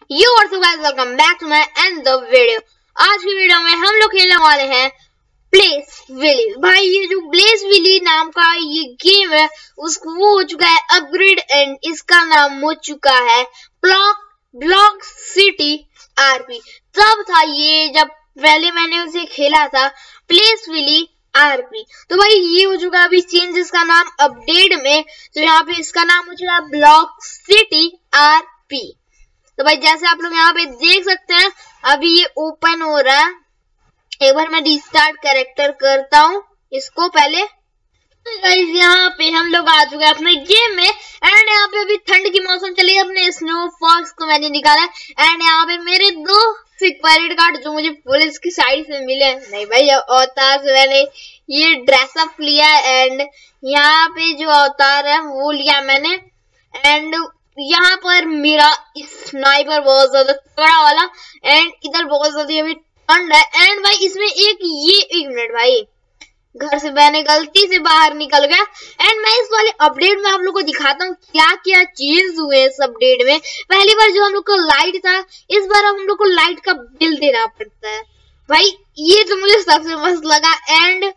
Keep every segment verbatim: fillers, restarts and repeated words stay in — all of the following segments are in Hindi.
यू और so guys welcome back to my and the video. आज की वीडियो में हम लोग खेलने वाले हैं प्लेस विली। भाई ये जो प्लेस विली नाम का ये गेम है उसको वो हो चुका है अपग्रेड एंड इसका नाम हो चुका है ब्लॉक ब्लॉक सिटी आरपी। तब था ये जब पहले मैंने उसे खेला था प्लेस विली आरपी। तो भाई ये हो चुका अभी चेंज इसका नाम अपडेट में, तो यहाँ पे इसका नाम हो चुका ब्लॉक सिटी आरपी। तो भाई जैसे आप लोग यहाँ पे देख सकते हैं अभी ये ओपन हो रहा है। एक बार मैं रिस्टार्ट कैरेक्टर करता हूँ इसको पहले। तो गाइस यहाँ पे हम लोग आ चुके हैं अपने गेम में एंड यहाँ पे अभी ठंड की मौसम चली है। अपने स्नो फॉक्स को मैंने निकाला है एंड यहाँ पे मेरे दो सिक्योरिटी कार्ड जो मुझे पुलिस की साइड से मिले। नहीं भाई अवतार से मैंने ये ड्रेसअप लिया एंड यहाँ पे जो अवतार है वो लिया मैंने। एंड यहाँ पर मेरा स्नाइपर बहुत ज्यादा तगड़ा वाला एंड इधर बहुत ज्यादा अभी ठंड है। एंड भाई इसमें एक ये एक मिनट भाई घर से मैंने गलती से बाहर निकल गया एंड मैं इस वाले अपडेट में आप लोग को दिखाता हूँ क्या क्या चेंज हुए इस अपडेट में। पहली बार जो हम लोग को लाइट था, इस बार हम लोग को लाइट का बिल देना पड़ता है। भाई ये तो मुझे सबसे मस्त लगा। एंड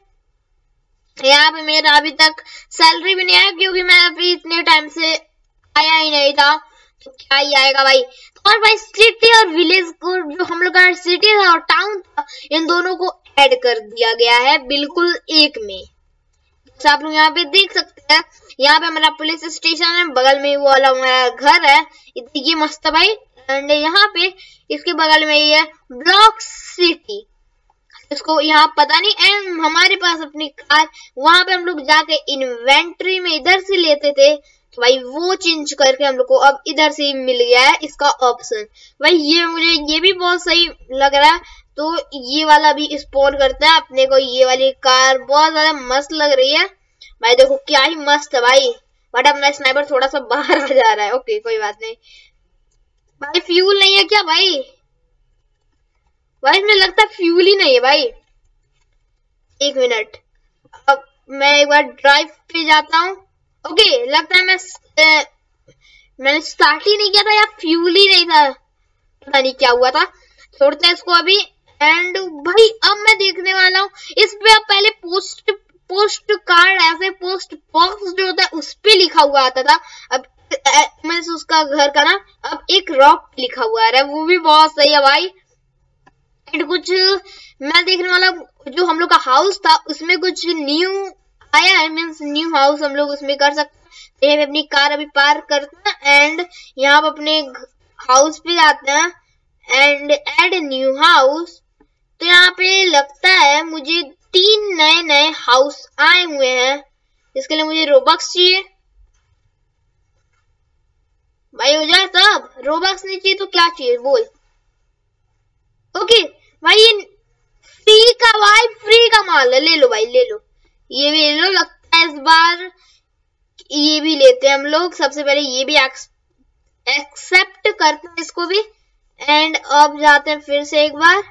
यहाँ पे मेरा अभी तक सैलरी भी नहीं आया क्योंकि मैं अभी इतने टाइम से आया ही नहीं था, तो क्या ही आएगा भाई। और भाई सिटी और विलेज को जो हम लोग का सिटी था और टाउन था इन दोनों को ऐड कर दिया गया है बिल्कुल एक में। तो आप लोग यहाँ पे देख सकते हैं यहाँ पे हमारा पुलिस स्टेशन है, बगल में वो वाला हमारा घर है ये मस्त है भाई। एंड यहाँ पे इसके बगल में ये ब्लॉक सिटी, इसको यहाँ पता नहीं। एंड हमारे पास अपनी कार, वहां पे हम लोग जाके इन्वेंट्री में इधर से लेते थे, तो भाई वो चेंज करके हम लोग को अब इधर से मिल गया है इसका ऑप्शन। भाई ये मुझे ये भी बहुत सही लग रहा है, तो ये वाला भी स्पॉन करते हैं अपने को। ये वाली कार बहुत ज्यादा मस्त लग रही है भाई, देखो क्या ही मस्त है भाई। बट अपना स्नाइपर थोड़ा सा बाहर आ जा रहा है, ओके कोई बात नहीं। भाई फ्यूल नहीं है क्या भाई? भाई मुझे लगता है फ्यूल ही नहीं है भाई। एक मिनट, अब मैं एक बार ड्राइव पे जाता हूँ। ओके okay, लगता है मैं ए, मैंने स्टार्ट ही नहीं किया था या फ्यूल ही नहीं था, पता नहीं क्या हुआ था। छोड़ते हैं इसको अभी। एंड भाई अब मैं देखने वाला हूँ इस पे अब पहले पोस्ट पोस्ट कार्ड ऐसे पोस्ट बॉक्स जो होता है उस पे लिखा हुआ आता था। अब मैं उसका घर का ना अब एक रॉक लिखा हुआ आ रहा है, वो भी बहुत सही है भाई। एंड कुछ मैं देखने वाला जो हम लोग का हाउस था उसमें कुछ न्यू आया है, मीन्स न्यू हाउस हम लोग उसमें कर सकते हैं। अपनी कार अभी पार्क करते हैं एंड यहाँ पे अपने हाउस पे जाते हैं एंड ऐड न्यू हाउस। तो यहाँ पे लगता है मुझे तीन नए नए हाउस आए हुए हैं, इसके लिए मुझे रोबक्स चाहिए भाई। हो जाए सब, रोबक्स नहीं चाहिए तो क्या चाहिए बोल। ओके भाई ये फ्री का भाई फ्री का माल है, ले लो भाई ले लो, ये भी ले लो। लगता है इस बार ये भी लेते हैं हम लोग। सबसे पहले ये भी एक्सेप्ट करते हैं इसको भी। एंड अब जाते हैं फिर से एक बार।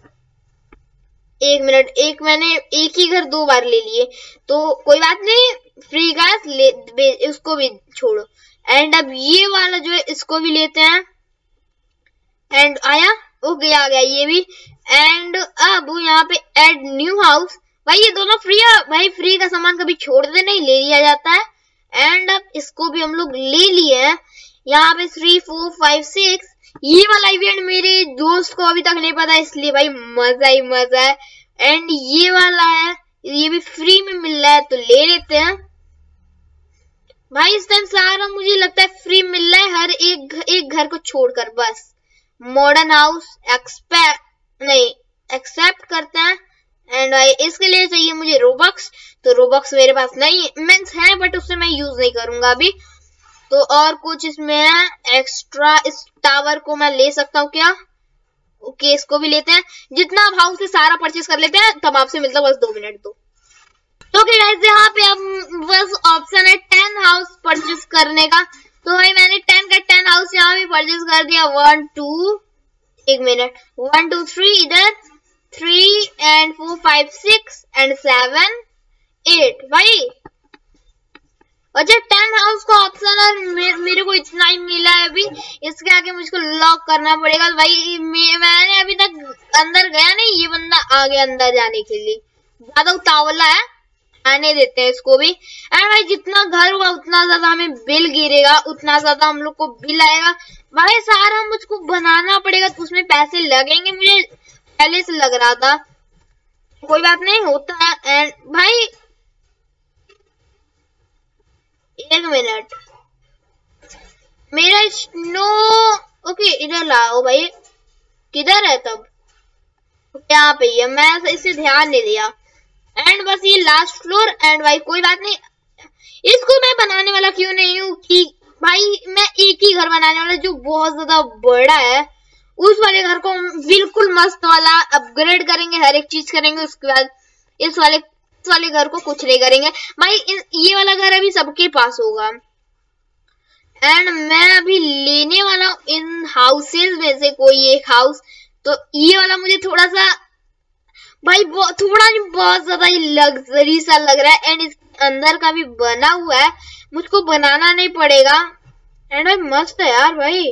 एक मिनट, एक मैंने एक ही घर दो बार ले लिए तो कोई बात नहीं, फ्री गैस ले इसको भी छोड़ो। एंड अब ये वाला जो है इसको भी लेते हैं। एंड आया, ओके आ गया ये भी। एंड अब यहाँ पे ऐड न्यू हाउस। भाई ये दोनों फ्री है भाई, फ्री का सामान कभी छोड़ते नहीं, ले लिया जाता है। एंड अब इसको भी हम लोग ले लिए हैं। यहाँ पे थ्री फोर फाइव सिक्स ये वाला इवेंट मेरे दोस्त को अभी तक नहीं पता, इसलिए भाई मजा ही मजा है। एंड ये वाला है, ये भी फ्री में मिल रहा है तो ले लेते हैं भाई। इस टाइम सारा मुझे लगता है फ्री मिल रहा है हर एक एक घर को छोड़कर। बस मॉडर्न हाउस एक्सपेक्ट नहीं एक्सेप्ट करते हैं। एंड भाई इसके लिए चाहिए मुझे रोबक्स, तो रोबक्स मेरे पास नहीं मीन्स है बट उससे मैं यूज नहीं करूंगा अभी। तो और कुछ इसमें है एक्स्ट्रा, इस टावर को मैं ले सकता हूँ क्या? ओके इसको भी लेते हैं। जितना अब हाउस से सारा परचेज कर लेते हैं तब आपसे मिलता है, बस दो मिनट दो। ओके गाइस यहाँ पे अब बस ऑप्शन है टेन हाउस परचेज करने का। तो भाई मैंने टेन का टेन हाउस यहाँ भी परचेज कर दिया। वन टू एक मिनट वन टू थ्री इधर, three and four five six and seven eight. भाई अच्छा टेन हाउस का ऑप्शन और मे, मेरे को इतना ही मिला है अभी, इसके आगे मुझको लॉक करना पड़ेगा भाई। मैं, मैंने अभी तक अंदर गया नहीं, ये बंदा आ गया अंदर जाने के लिए, ज्यादा उतावला है, आने देते हैं इसको भी। एंड भाई जितना घर होगा उतना ज्यादा हमें बिल गिरेगा, उतना ज्यादा हम लोग को बिल आएगा भाई। सारा मुझको बनाना पड़ेगा तो उसमें पैसे लगेंगे, मुझे पहले से लग रहा था, कोई बात नहीं होता है। एंड भाई एक मिनट, मेरा स्नो ओके इधर लाओ भाई, किधर है तब, यहाँ पे है, मैं इसे ध्यान नहीं दिया। एंड बस ये लास्ट फ्लोर। एंड भाई कोई बात नहीं, इसको मैं बनाने वाला क्यों नहीं हूँ कि भाई मैं एक ही घर बनाने वाला जो बहुत ज्यादा बड़ा है, उस वाले घर को बिल्कुल मस्त वाला अपग्रेड करेंगे, हर एक चीज करेंगे, उसके बाद इस वाले इस वाले घर को कुछ नहीं करेंगे भाई। इन, ये वाला घर अभी सबके पास होगा। एंड मैं अभी लेने वाला हूँ इन हाउसेज में से कोई एक हाउस, तो ये वाला मुझे थोड़ा सा भाई थोड़ा नहीं बहुत ज्यादा ही लग्जरी सा लग रहा है। एंड इसके अंदर का भी बना हुआ है, मुझको बनाना नहीं पड़ेगा। एंड भाई मस्त है यार भाई,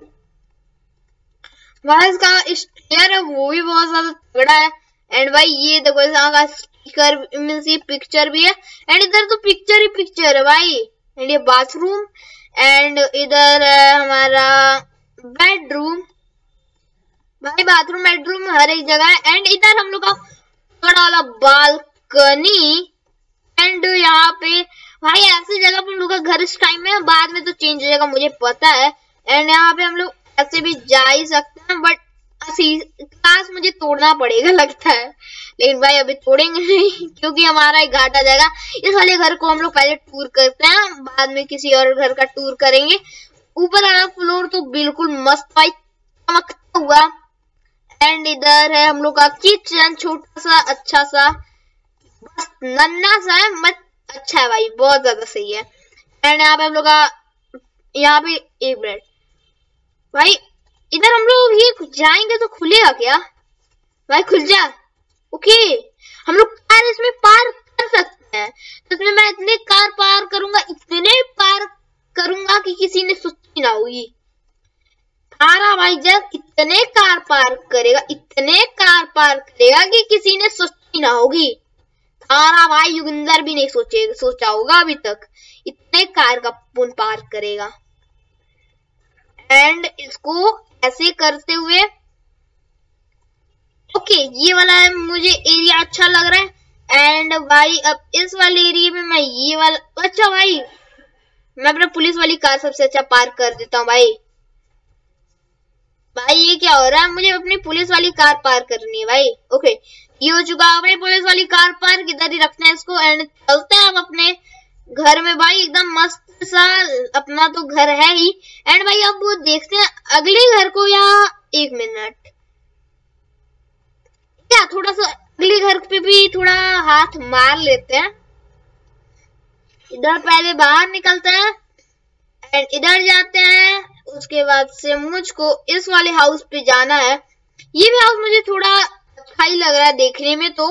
भाई इसका स्टेयर है वो भी बहुत ज्यादा तगड़ा है। एंड भाई ये देखो यहाँ का स्टिकर मींस ये पिक्चर भी है, एंड इधर तो पिक्चर ही पिक्चर है भाई। एंड ये बाथरूम, एंड इधर है हमारा बेडरूम भाई, बाथरूम बेडरूम हर एक जगह है। एंड इधर हम लोग का बड़ा वाला बालकनी। एंड यहाँ पे भाई ऐसी जगह पर हम लोग का घर इस टाइम में, बाद में तो चेंज हो जाएगा मुझे पता है। एंड यहाँ पे हम लोग ऐसे भी जा ही सकते हैं, बट क्लास मुझे तोड़ना पड़ेगा लगता है, लेकिन भाई अभी तोड़ेंगे नहीं क्योंकि हमारा एक घाटा जाएगा। इस वाले घर को हम लोग पहले टूर करते हैं, बाद में किसी और घर का टूर करेंगे। ऊपर वाला फ्लोर तो बिल्कुल मस्त भाई चमकता हुआ। एंड इधर है हम लोग का किचन, छोटा सा अच्छा सा, बस नन्ना सा है, मत अच्छा है भाई, बहुत ज्यादा सही है। एंड यहाँ पे हम लोग का, यहाँ पे एक मिनट भाई, इधर हम लोग ये जाएंगे तो खुलेगा क्या भाई, खुल जा। ओके हम लोग कार इसमें पार कर सकते हैं, तो इसमें मैं इतने कार पार करूंगा, इतने पार करूंगा कि किसी ने सोची ना होगी। थारा भाई जब इतने कार पार करेगा, इतने कार पार करेगा कि किसी ने सोची ना होगी। थारा भाई युगिंदर भी नहीं सोचे सोचा होगा अभी तक, इतने कार का पुन पार करेगा। एंड इसको ऐसे करते हुए, ओके ये वाला है, मुझे एरिया अच्छा लग रहा है। एंड भाई अब इस वाले एरिया में मैं ये वाला, अच्छा भाई मैं अपना पुलिस वाली कार सबसे अच्छा पार्क कर देता हूँ भाई। भाई ये क्या हो रहा है, मुझे अपनी पुलिस वाली कार पार्क करनी है भाई। ओके ये हो चुका, अपनी पुलिस वाली कार पार्क इधर ही रखते हैं इसको। एंड चलते हैं हम अपने घर में भाई, एकदम मस्त सा अपना तो घर है ही। एंड भाई अब वो देखते हैं अगले घर को, या एक मिनट क्या थोड़ा सा अगले घर पे भी थोड़ा हाथ मार लेते हैं। इधर पहले बाहर निकलते हैं एंड इधर जाते हैं, उसके बाद से मुझको इस वाले हाउस पे जाना है। ये भी हाउस मुझे थोड़ा अच्छा ही लग रहा है देखने में, तो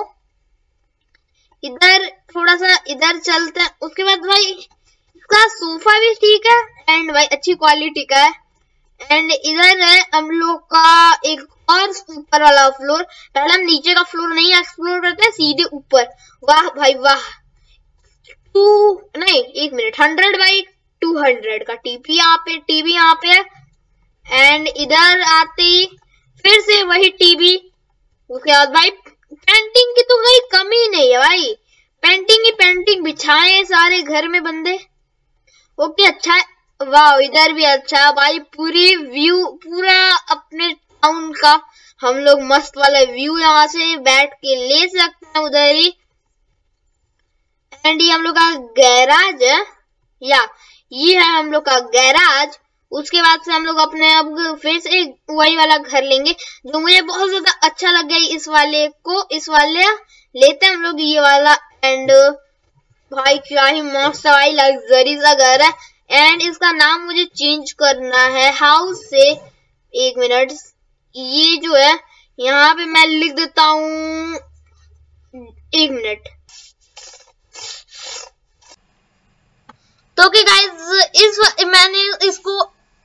इधर थोड़ा सा इधर चलते हैं। उसके बाद भाई इसका सोफा भी ठीक है, एंड भाई अच्छी क्वालिटी का है। एंड इधर है हम लोग का एक और ऊपर वाला फ्लोर। पहले हम नीचे का फ्लोर नहीं एक्सप्लोर करते हैं, सीधे ऊपर। वाह भाई वाह, टू नहीं एक minute hundred by two hundred का टीपी यहाँ पे, टीवी यहाँ पे है। एंड इधर आते ही फिर से वही टीवी। उसके बाद भाई पेंटिंग की तो कोई कमी नहीं है भाई, पेंटिंग ही पेंटिंग बिछाए सारे घर में बंदे। ओके अच्छा है, वाह इधर भी अच्छा भाई, पूरी व्यू पूरा अपने टाउन का हम लोग मस्त वाला व्यू यहाँ से बैठ के ले सकते हैं उधर ही। एंड ये हम लोग का गैराज है, या ये है हम लोग का गैराज। उसके बाद से हम लोग अपने अब फिर से वही वाला घर लेंगे जो मुझे बहुत ज्यादा अच्छा लग गया। इस वाले को इस वाले लेते हैं हम लोग ये वाला। एंड भाई क्या ही मस्त भाई लग्जरी सा घर है। एंड इसका नाम मुझे चेंज करना है हाउस से, एक मिनट ये जो है यहाँ पे मैं लिख देता हूँ, एक मिनट तो कि गाइस इस मैंने इसको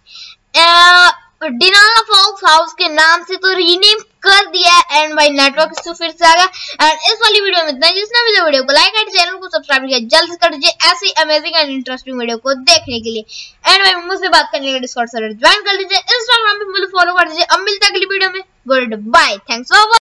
डिनाला फॉक्स हाउस के नाम से तो रीनेम कर दिया है एंड भाई नेटवर्क इशू फिर से आ गया। एंड इस वाली वीडियो में इतना ही। जिसने भी वीडियो को लाइक एंड चैनल को सब्सक्राइब किया जल्द से कर दीजिए ऐसी अमेजिंग एंड इंटरेस्टिंग वीडियो को देखने के लिए। एंड भाई मुझसे बात करने के लिए डिस्कॉर्ड सर्वर ज्वाइन कर लीजिए, इंस्टाग्राम पे मुझे फॉलो कर दीजिए। अब मिलते हैं अगली वीडियो में। Good bye, thanks for